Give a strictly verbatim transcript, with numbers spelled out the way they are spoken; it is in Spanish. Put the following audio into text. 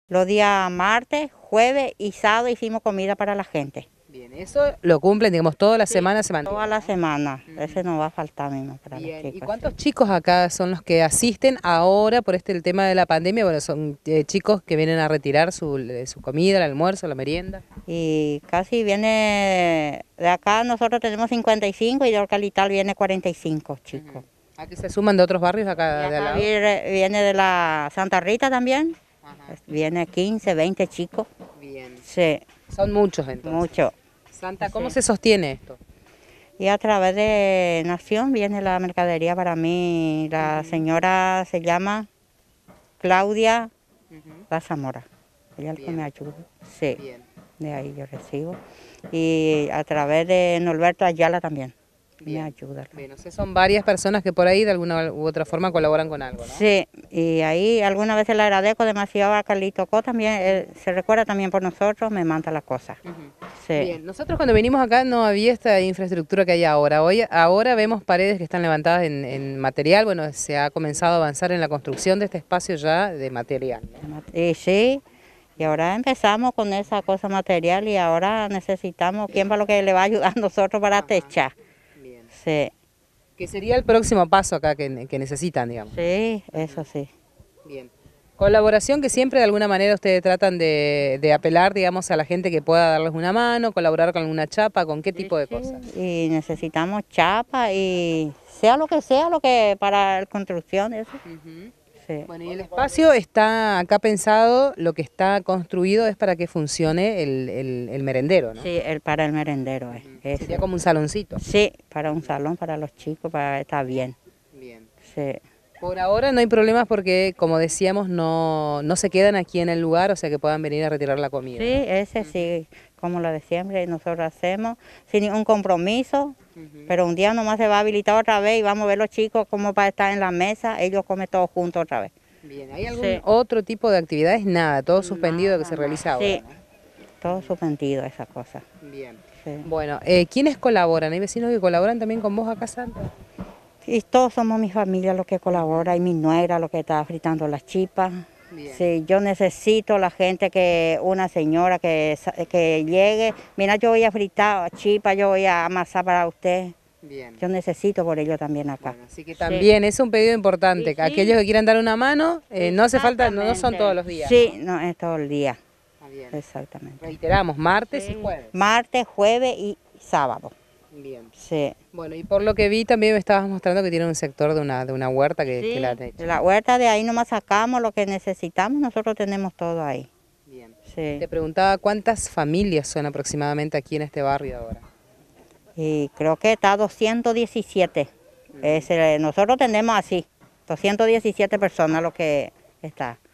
Los días martes, jueves y sábado hicimos comida para la gente. Bien, eso lo cumplen, digamos, toda la Sí, semana se mantiene. Toda la semana, Uh-huh. ese no va a faltar mismo para Bien. los chicos. ¿Y cuántos sí. chicos acá son los que asisten ahora por este el tema de la pandemia? Bueno, son eh, chicos que vienen a retirar su, su comida, el almuerzo, la merienda. Y casi viene, de acá nosotros tenemos cincuenta y cinco y de Orcalital viene cuarenta y cinco chicos. Uh-huh. ¿A que se suman de otros barrios acá, Y de al acá lado? viene, viene de la Santa Rita también. Ajá. Viene quince, veinte chicos. Bien. Sí. Son muchos entonces. Mucho. Santa, ¿cómo sí. se sostiene esto? Y a través de Nación viene la mercadería para mí. La uh-huh. señora se llama Claudia uh-huh. La Zamora. Ella es la que me ayuda. Sí. Bien. De ahí yo recibo. Y a través de Norberto Ayala también. Bien. Me ayuda. Bien, o sea, son varias personas que por ahí de alguna u otra forma colaboran con algo, ¿no? Sí, y ahí algunas veces le agradezco demasiado a Carlito Co también, él se recuerda también por nosotros, me manda las cosas. Uh-huh. Sí. Bien, nosotros cuando venimos acá no había esta infraestructura que hay ahora. Hoy, ahora vemos paredes que están levantadas en, en material, bueno, se ha comenzado a avanzar en la construcción de este espacio ya de material, ¿no? Y sí, y ahora empezamos con esa cosa material y ahora necesitamos quién va lo que le va a ayudar a nosotros para Ajá. techar. Bien. Sí. ¿Qué sería el próximo paso acá que, que necesitan, digamos? Sí, eso sí. Bien. Colaboración que siempre de alguna manera ustedes tratan de, de apelar, digamos, a la gente que pueda darles una mano, colaborar con alguna chapa, ¿con qué tipo sí, de cosas? Sí. Y necesitamos chapa y sea lo que sea, lo que para la construcción, eso. Uh-huh. Sí. Bueno, y el espacio está acá pensado, lo que está construido es para que funcione el, el, el merendero, ¿no? Sí, el, para el merendero. Es, uh-huh. Sería como un saloncito. Sí, para un salón para los chicos, para estar bien. Bien. Sí. Por ahora no hay problemas porque, como decíamos, no, no se quedan aquí en el lugar, o sea que puedan venir a retirar la comida. Sí, ese sí, como lo de siempre, nosotros hacemos sin ningún compromiso, uh-huh. pero un día nomás se va a habilitar otra vez y vamos a ver los chicos como para estar en la mesa, ellos comen todos juntos otra vez. Bien, ¿hay algún sí. otro tipo de actividades? Nada, todo suspendido Nada, que se realiza ahora, sí, ¿no? todo suspendido esa cosa. Bien. Sí. Bueno, eh, ¿quiénes colaboran? ¿Hay vecinos que colaboran también con vos acá, Santa? Y todos somos mi familia los que colabora y mi nuera lo que está fritando las chipas. Bien. Sí, yo necesito la gente que, una señora que, que llegue, mira yo voy a fritar chipas, yo voy a amasar para usted. Bien. Yo necesito por ello también acá. Bueno, así que también sí. es un pedido importante, sí, aquellos sí. que quieran dar una mano, eh, no hace falta, no, no son todos los días. Sí, no, no es todo el día. Ah, bien. Exactamente. Reiteramos, martes sí. y jueves. Martes, jueves y sábado. Bien. Sí. Bueno, y por lo que vi también me estabas mostrando que tiene un sector de una, de una huerta que, sí, que la han hecho. La huerta de ahí nomás sacamos lo que necesitamos, nosotros tenemos todo ahí. Bien. Sí. Te preguntaba cuántas familias son aproximadamente aquí en este barrio ahora. Y creo que está doscientos diecisiete. Uh-huh. Es, nosotros tenemos así, doscientos diecisiete personas lo que está.